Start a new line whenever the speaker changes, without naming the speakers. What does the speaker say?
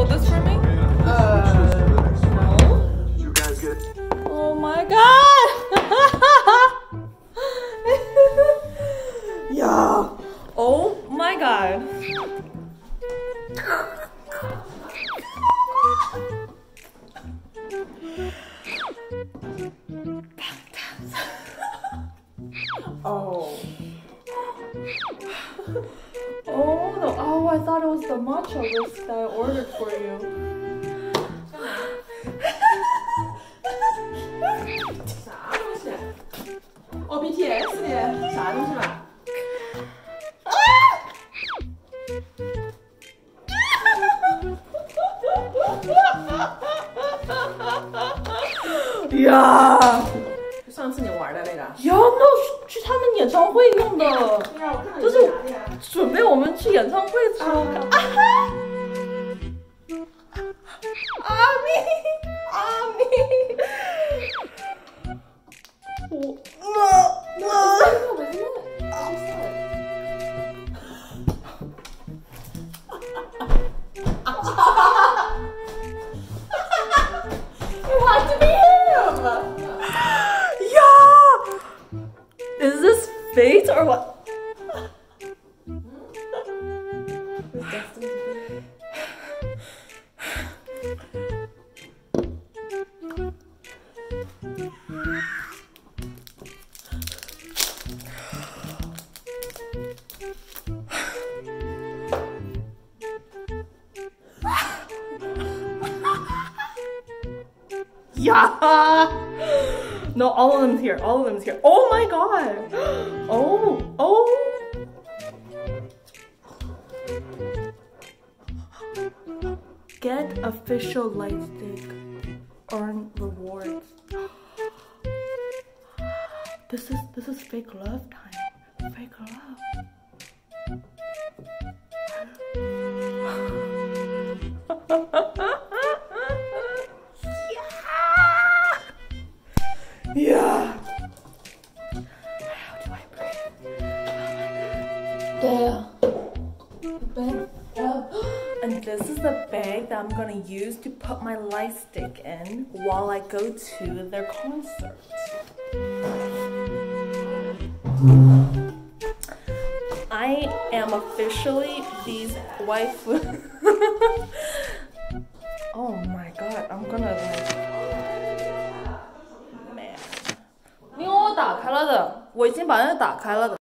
hold this for me?
No.
You guys get
Oh my god! Yeah. Oh my god.
Oh.
Oh no! Oh, I thought it was the matcha whisk that I ordered for you.
啥东西？哦，BTS 的啥东西吧？
呀！
上次你玩的那个。
呀，那去他们演唱会用的，
对呀，我看到
就是
你拿的呀。
准备我们去演唱会的时候看。阿咪，阿咪，Is this fate or what? Yeah. No, all of them's here. All of them's here. Oh my god. Oh, oh. Get official light stick. Earn rewards. This is fake love time. Fake love. Yeah. How do I breathe? There. The bag. And this is the bag that I'm gonna use to put my light stick in while I go to their concert. I am officially these waifu. Oh my god, I'm gonna like. 你给我打开了的，我已经把那个打开了的。